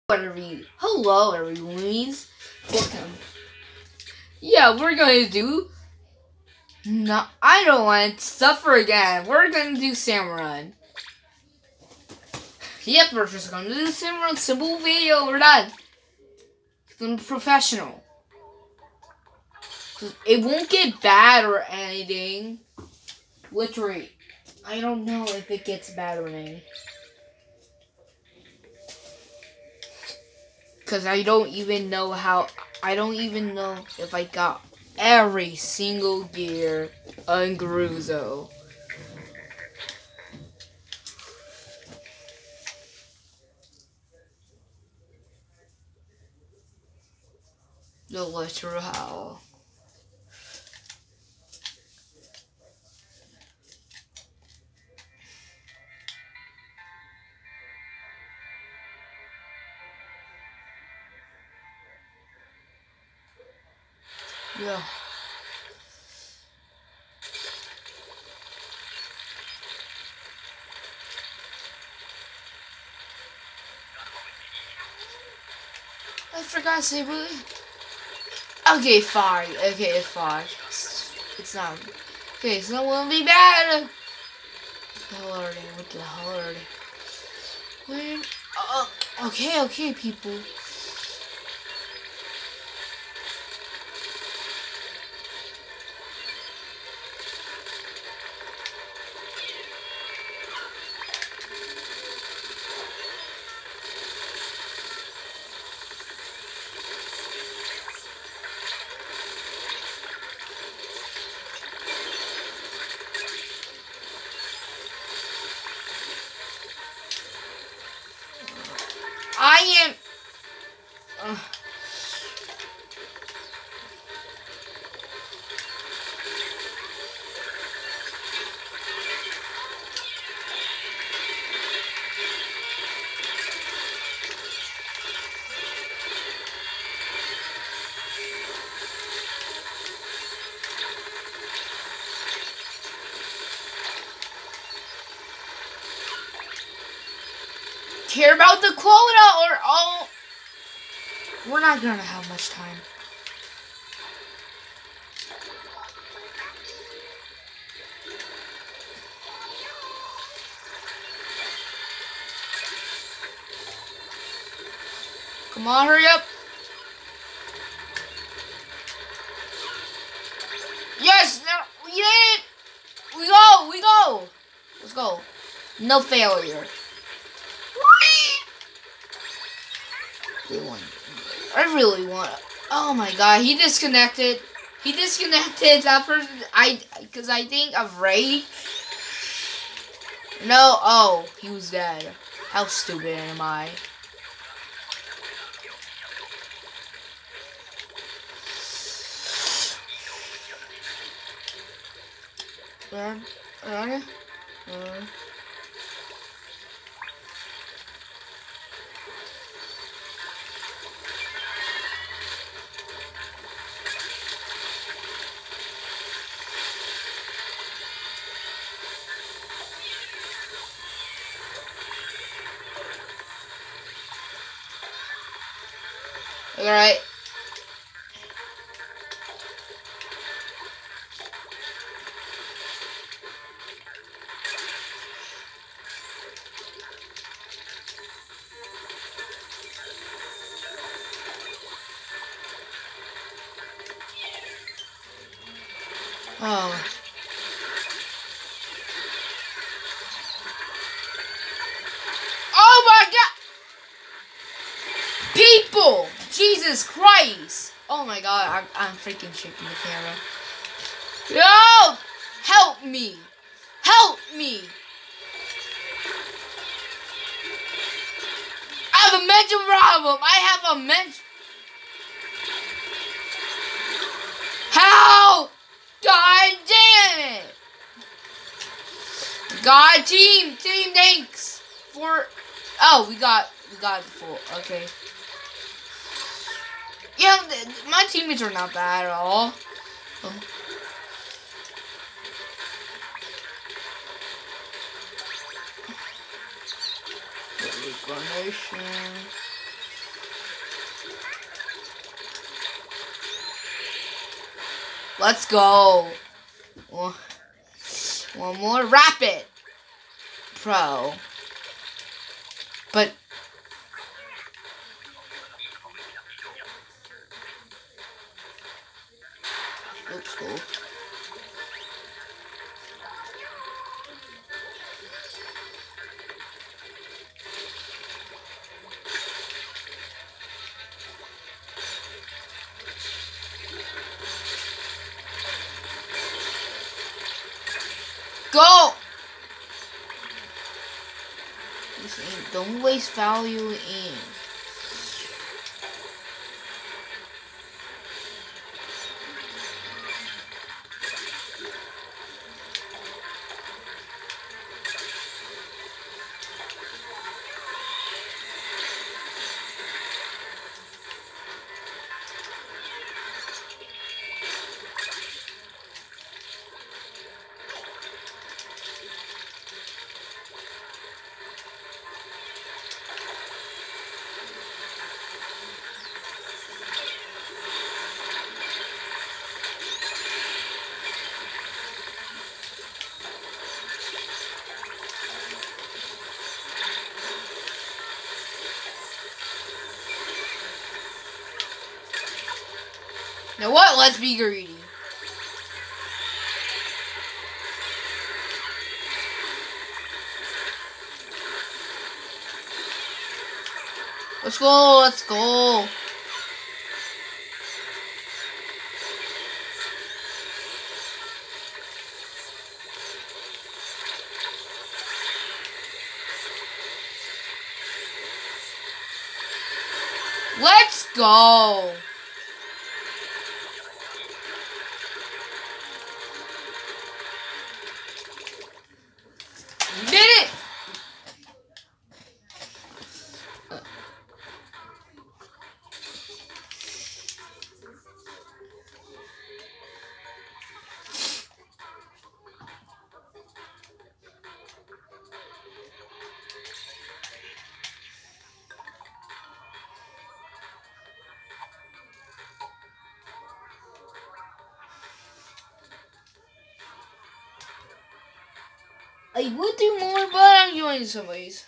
Hello everyone. Welcome. Yeah, we're gonna do. No, I don't want to suffer again. We're gonna do Salmon Run. Yep, we're just gonna do Salmon Run. Simple video. We're done. I'm professional. It won't get bad or anything. Literally, I don't know if it gets bad or anything. Because I don't even know if I got every single gear on Gruzo. The literal howl. Yeah. I forgot to say really. Okay, fine. Okay, it's fine. It's not. Okay, it's not gonna be bad. What the hell are they? What the hell are they? Where? Okay, people. I am. Care about the quota or all? We're not gonna have much time. Come on, hurry up. Yes, no, we did it. We go. Let's go. No failure. I really want. Oh my god, he disconnected. He disconnected that person. Because I think of Ray. No, oh, he was dead. How stupid am I? Alright. Oh. Oh my god! People! Jesus Christ! Oh my god, I'm freaking shaking the camera. No! Help me! Help me! I have a mental problem! I have a mental... How? God damn it! God, team, thanks for... Oh, we got the full, okay. Yeah, my teammates are not bad at all. Oh. Reincarnation. Let's go. One more rapid. Pro. But looks cool. Go! Don't waste value in. Now what? Let's be greedy. Let's go, let's go. Let's go. You did it. I would do more, but I'm doing some ways.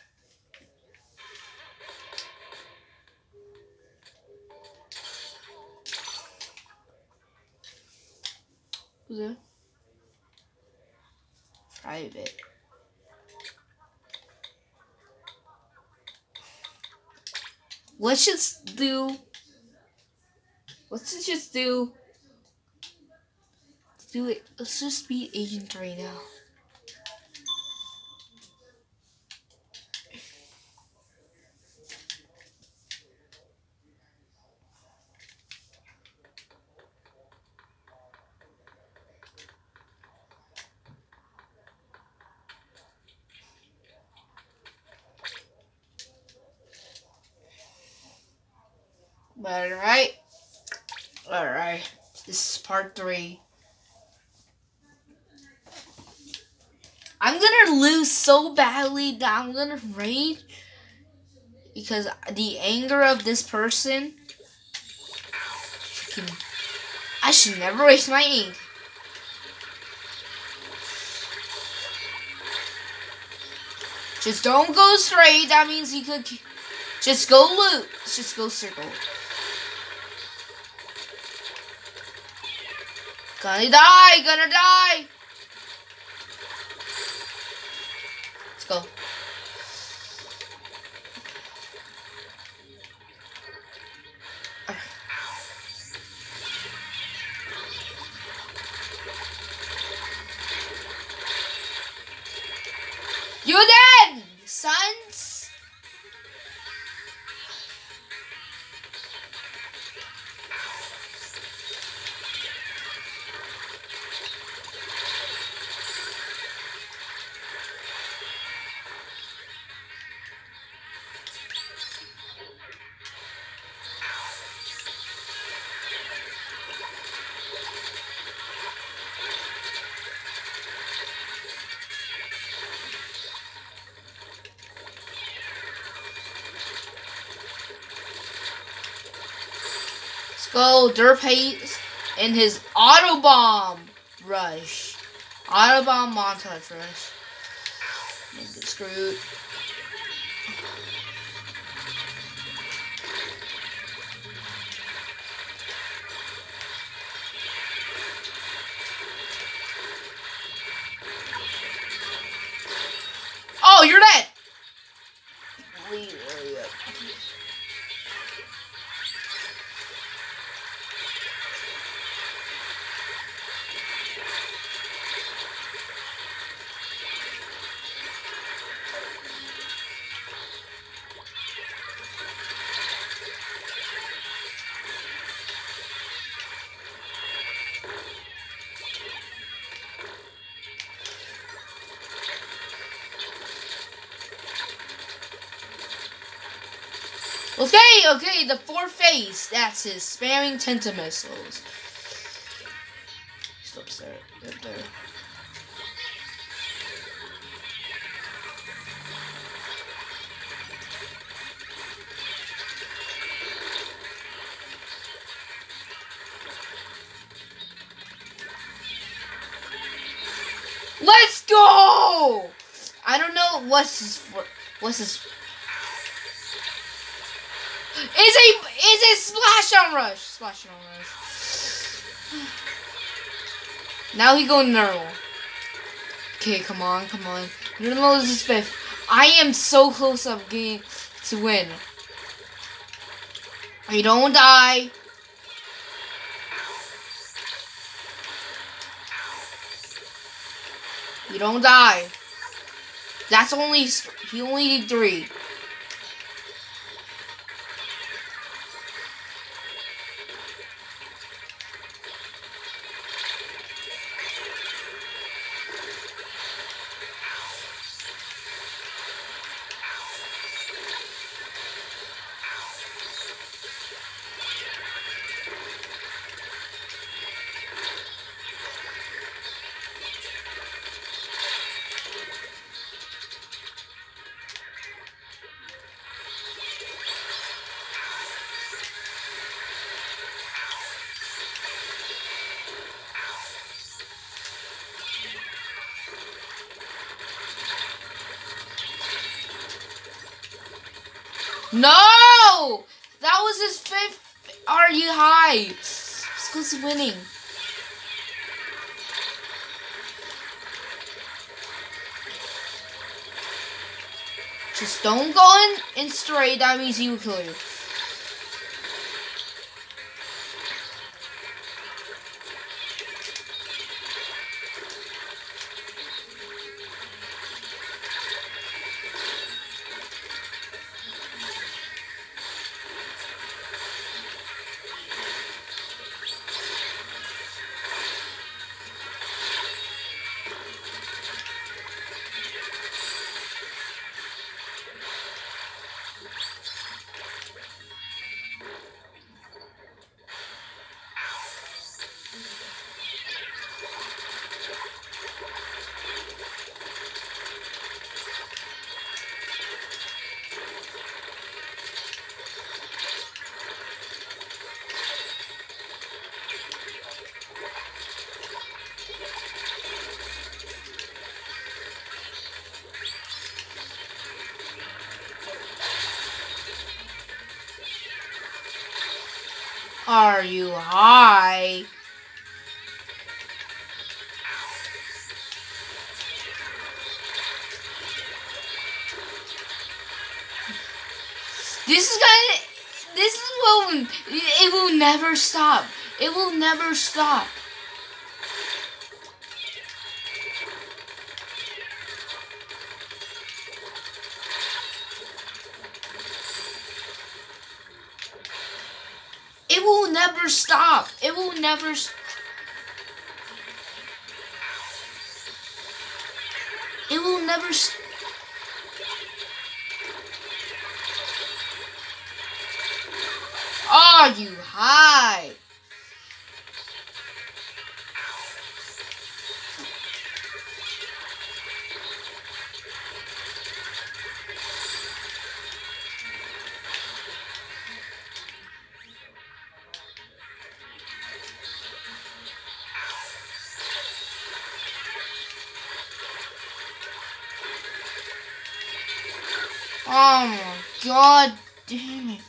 Who's that? Private. Let's just do it. Let's just be agent right now. Alright. This is part 3. I'm gonna lose so badly that I'm gonna rage because the anger of this person. Freaking, I should never waste my ink. Just don't go straight. That means you could. Just go loot. Just go circle. Gonna die. Let's go. You dead, sons. Let's go, derp hate. in his Autobomb rush. Autobomb montage rush. And get screwed. Oh, you're dead! Okay, the 4 phase. That's his spamming Tenta missiles. He's upstairs, up there. Let's go! I don't know what's his. Is a splash on rush. Splash on rush. Now he going normal. Okay, come on. Normal is his 5th. I am so close up game to win. You don't die. You don't die. That's only he only did 3. No! That was his 5th RU high. This goes winning. Just don't go in straight. That means he will kill you. Are you high? It will never stop. It will never stop. It will never stop. It will never stop. It will never stop. Are you high? Oh my god damn it.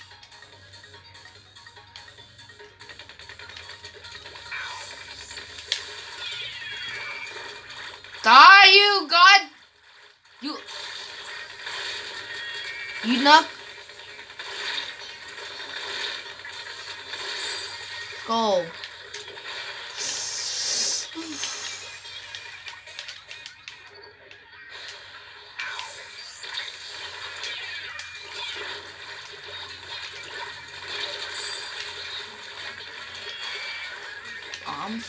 Die, you god! You knock. Go. Arms.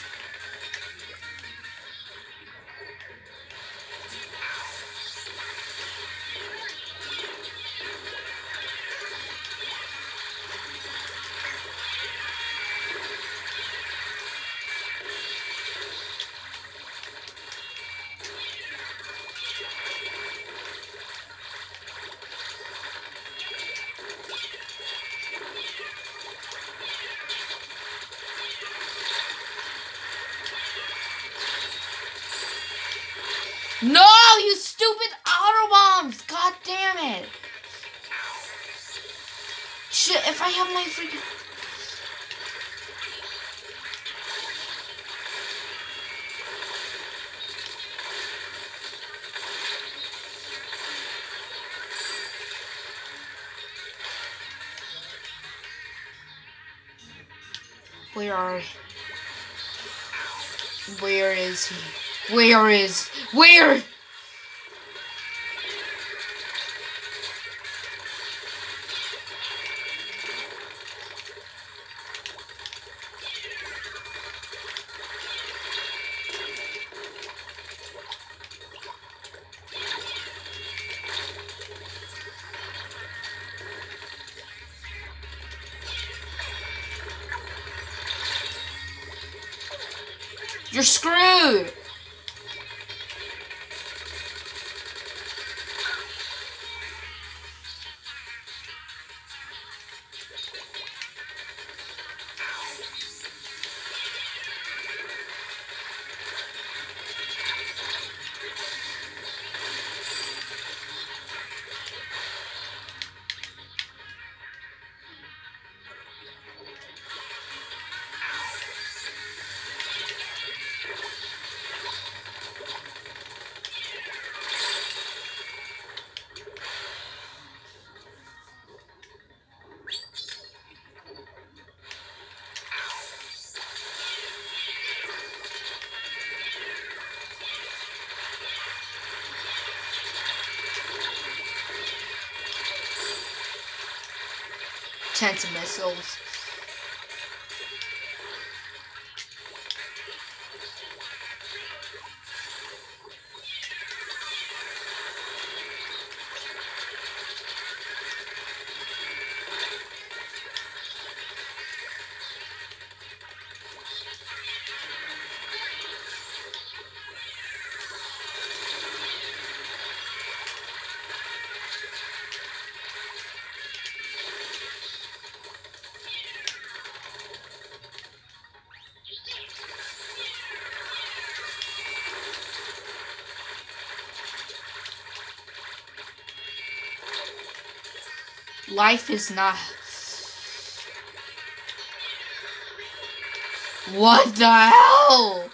No, you stupid auto bombs! God damn it! Shit, if I have my freaking... Where is he? Where? You're screwed! Tents and missiles. Life is not... What the hell?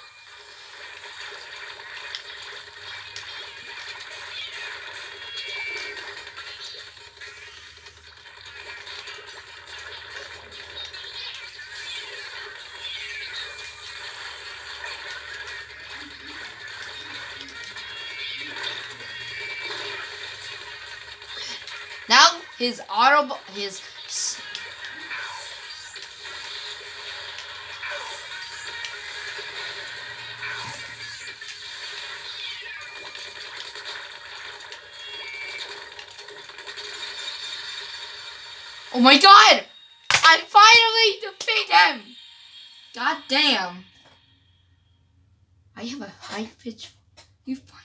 Now his Oh my god! I finally defeat him! God damn. I have a high pitch. You finally.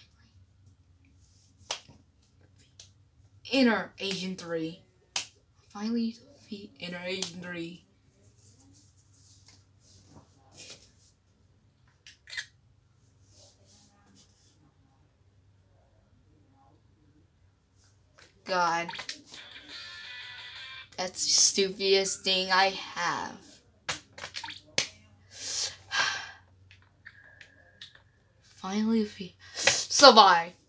Inner Agent 3. Finally defeat Inner Agent 3. god. That's the stupidest thing I have. Finally, we survive.